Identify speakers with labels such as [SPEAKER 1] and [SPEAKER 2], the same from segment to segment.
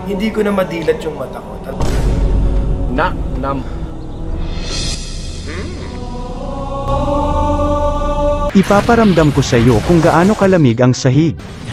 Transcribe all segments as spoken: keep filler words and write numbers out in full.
[SPEAKER 1] hindi ko na madilat yung mata ko.
[SPEAKER 2] Nak nam.
[SPEAKER 3] Ipaparamdam ko sa iyo kung gaano kalamig ang sahig.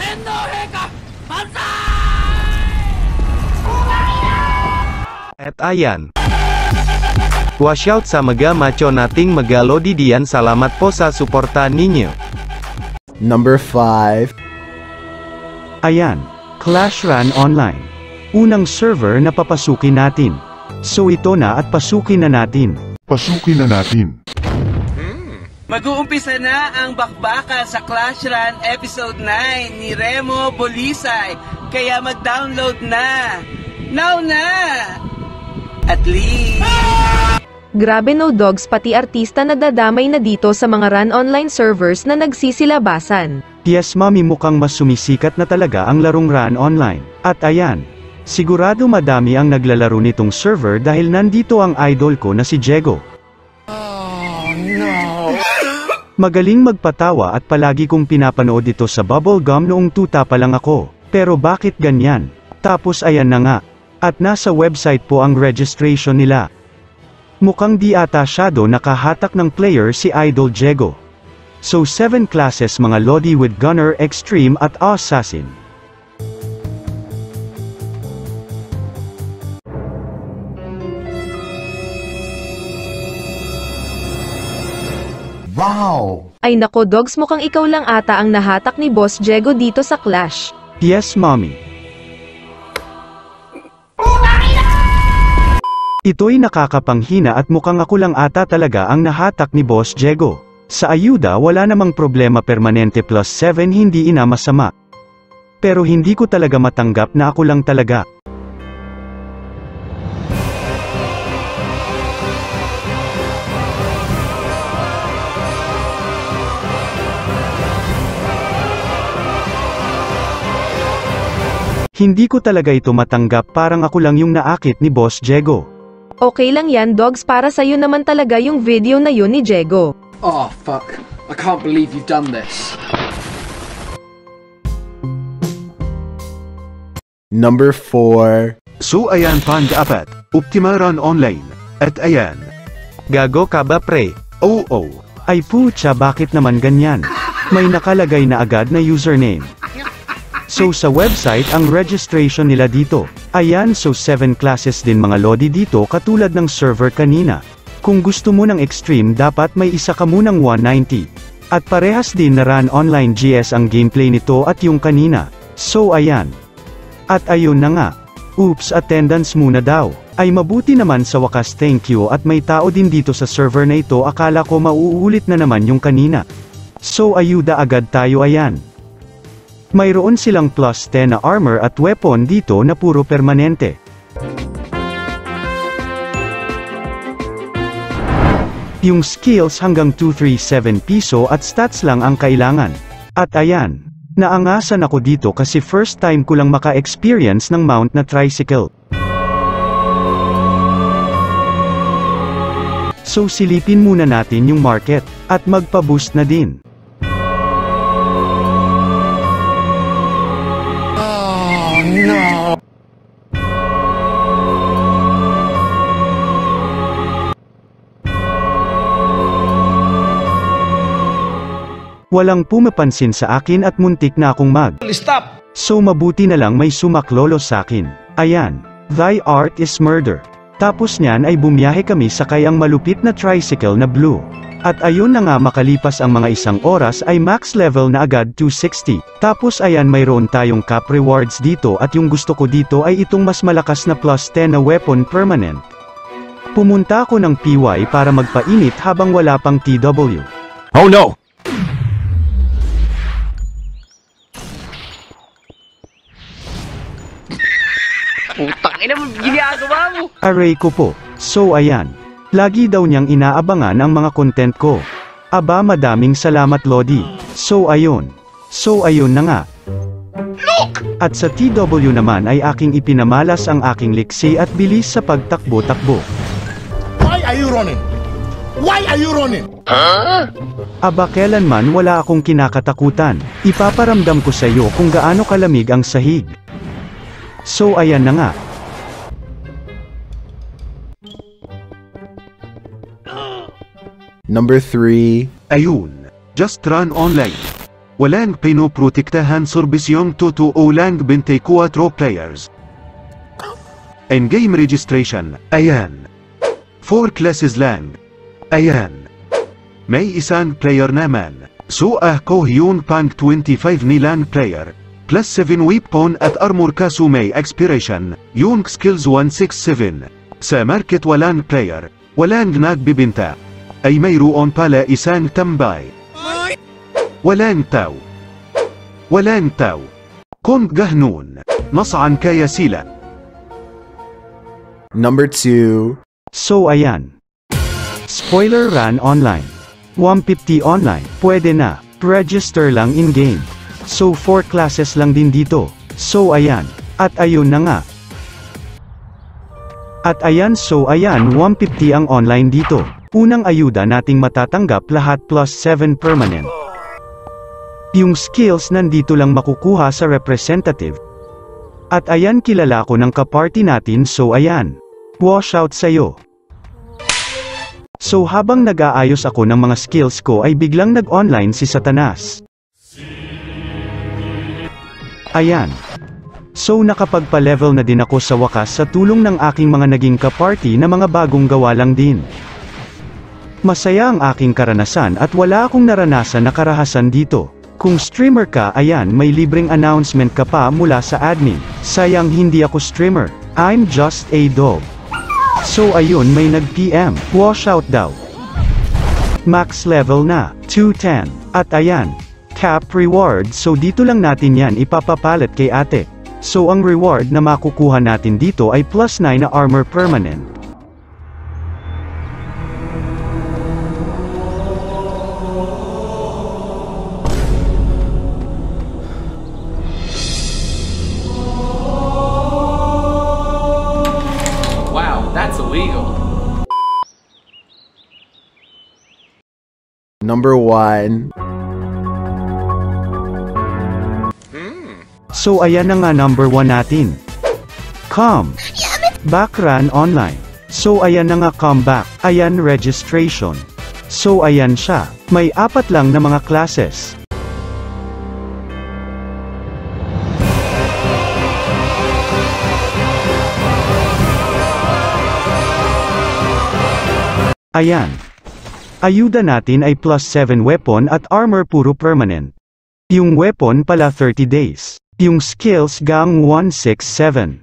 [SPEAKER 3] At ayan. Washout sa mga macho nating mga lodi diyan, salamat po sa suporta ninyo.
[SPEAKER 4] Number five.
[SPEAKER 3] Ayan, Clash Royale Online. Unang server na papasukin natin. So ito na at pasukin na natin.
[SPEAKER 5] Pasukin na natin.
[SPEAKER 6] Mag-uumpisa na ang bakbaka sa Clash Royale Episode nine ni Remo Bolisay. Kaya mag-download na. Now na! At least...
[SPEAKER 7] Grabe no dogs, pati artista na dadamay na dito sa mga run online servers na nagsisilabasan.
[SPEAKER 3] Yes mami, mukhang mas sumisikat na talaga ang larong run online. At ayan, sigurado madami ang naglalaro nitong server dahil nandito ang idol ko na si Diego.
[SPEAKER 2] Oh no.
[SPEAKER 3] Magaling magpatawa at palagi kong pinapanood ito sa Bubblegum noong tuta pa lang ako. Pero bakit ganyan? Tapos ayan na nga. At nasa website po ang registration nila. Mukhang di ata shadow nakahatak ng player si Idol Diego. So seven classes mga lodi with Gunner, Extreme at Assassin.
[SPEAKER 4] Wow!
[SPEAKER 7] Ay nako dogs, mukhang ikaw lang ata ang nahatak ni Boss Diego dito sa Clash.
[SPEAKER 3] Yes mommy. Ito'y nakakapanghina at mukhang ako lang ata talaga ang nahatak ni Boss Diego. Sa ayuda wala namang problema, permanente plus seven, hindi ina masama. Pero hindi ko talaga matanggap na ako lang talaga. Hindi ko talaga ito matanggap, parang ako lang yung naakit ni Boss Diego.
[SPEAKER 7] Okay lang yan dogs, para sa'yo naman talaga yung video na yun ni Diego.
[SPEAKER 2] Oh fuck. I can't believe you've done this.
[SPEAKER 4] Number four.
[SPEAKER 3] So ayan pang-apat, Optima Run Online. At ayan. Gago ka ba pre? Oo. Oh, oh. Ay putya, bakit naman ganyan? May nakalagay na agad na username. So sa website ang registration nila dito. Ayan, so seven classes din mga lodi dito katulad ng server kanina. Kung gusto mo ng extreme dapat may isa ka munang one ninety. At parehas din na run online G S ang gameplay nito at yung kanina. So ayan. At ayun na nga. Oops, attendance muna daw. Ay mabuti naman sa wakas, thank you, at may tao din dito sa server na ito, akala ko mauulit na naman yung kanina. So ayuda agad tayo, ayan. Mayroon silang plus ten na armor at weapon dito na puro permanente. Yung skills hanggang two thirty-seven piso at stats lang ang kailangan. At ayan, naangasan ako dito kasi first time ko lang maka-experience ng mount na tricycle. So silipin muna natin yung market, at magpa-boost na din.
[SPEAKER 2] No.
[SPEAKER 3] Walang pumapansin sa akin at muntik na akong mag.
[SPEAKER 2] Stop!
[SPEAKER 3] So mabuti na lang may sumaklolo sa akin. Ayan. Thy art is murder. Tapos niyan ay bumiyahe kami sakay ang malupit na tricycle na blue. At ayun na nga, makalipas ang mga isang oras ay max level na agad two sixty. Tapos ayan, mayroon tayong cap rewards dito at yung gusto ko dito ay itong mas malakas na plus ten na weapon permanent. Pumunta ako ng P Y para magpainit habang wala pang T W.
[SPEAKER 5] Oh no!
[SPEAKER 6] Putang ina mo, ginagawa mo!
[SPEAKER 3] Aray ko po. So ayan. Lagi daw niyang inaabangan ang mga content ko. Aba, madaming salamat Lodi. So ayun. So ayun na nga. Look! At sa T W naman ay aking ipinamalas ang aking liksi at bilis sa pagtakbo-takbo.
[SPEAKER 5] Why are you running? Why are you running? Huh?
[SPEAKER 3] Aba, kailanman wala akong kinakatakutan. Ipaparamdam ko sa iyo kung gaano kalamig ang sahig. So ayan na nga.
[SPEAKER 4] Number three.
[SPEAKER 3] Ayun. Just run online. Walang pinoprotektahan sorbisyong totoo lang twenty-four players. In-game registration. Ayan. Four classes lang. Ayan. May isang player naman. So ako yung pang twenty-five nilang player. Plus seven weapon at armor kaso may expiration. Yung skills one sixty-seven. Sa market walang player. Walang nagbibinta. Ay mayroon pala isang tambay. Walang tao. Walang tao. Kung gahnun. Nasaan kaya sila?
[SPEAKER 4] Number two.
[SPEAKER 3] So ayan. Spoiler run online. one fifty online. Pwede na. Register lang in-game. So four classes lang din dito. So ayan. At ayun na nga. At ayan so ayan one fifty ang online dito. Unang ayuda nating matatanggap lahat plus seven permanent. Yung skills nandito lang makukuha sa representative. At ayan kilala ko ng kaparty natin so ayan. Wash out sa'yo. So habang nag-aayos ako ng mga skills ko ay biglang nag-online si Satanas. Ayan. So nakapagpa-level na din ako sa wakas sa tulong ng aking mga naging kaparty na mga bagong gawa lang din. Masaya ang aking karanasan at wala akong naranasan na karahasan dito. Kung streamer ka ayan may libreng announcement ka pa mula sa admin. Sayang hindi ako streamer. I'm just a dog. So ayun may nag-P M. Wash out daw. Max level na. two ten. At ayan. Cap reward so dito lang natin yan ipapapalit kay ate. So ang reward na makukuha natin dito ay plus nine na armor permanent.
[SPEAKER 2] That's illegal.
[SPEAKER 4] Number one.
[SPEAKER 3] So ayan na nga number one natin. Come. Back run online. So ayan na nga come back. Ayan registration. So ayan siya. May apat lang na mga classes. Ayan. Ayuda natin ay plus seven weapon at armor puro permanent. Yung weapon pala thirty days. Yung skills gang one sixty-seven.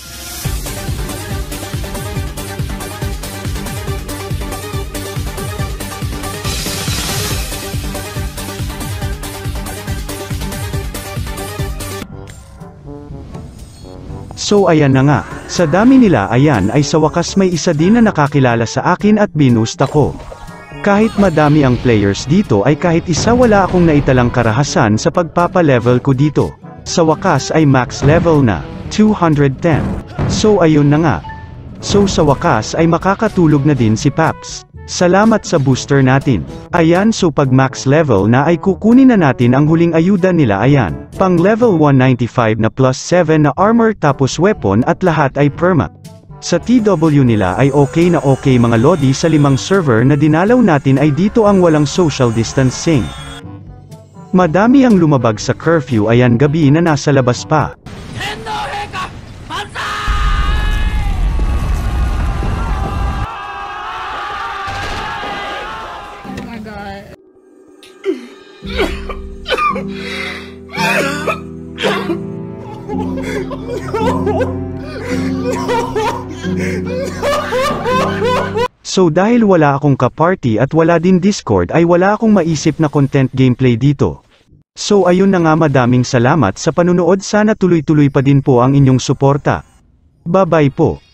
[SPEAKER 3] So ayan na nga, sa dami nila ayan ay sa wakas may isa din na nakakilala sa akin at binoost ako. Kahit madami ang players dito ay kahit isa wala akong naitalang karahasan sa pagpapa-level ko dito. Sa wakas ay max level na, two ten. So ayun na nga. So sa wakas ay makakatulog na din si Paps. Salamat sa booster natin. Ayan so pag max level na ay kukunin na natin ang huling ayuda nila ayan. Pang level one ninety-five na plus seven na armor tapos weapon at lahat ay perma. Sa T W nila ay okay na okay mga lodi sa limang server na dinalaw natin ay dito ang walang social distancing. Madami ang lumabag sa curfew ayan gabi na nasa labas pa. So dahil wala akong ka-party at wala din Discord ay wala akong maisip na content gameplay dito. So ayun na nga madaming salamat sa panunood sana tuloy-tuloy pa din po ang inyong suporta. Bye bye po.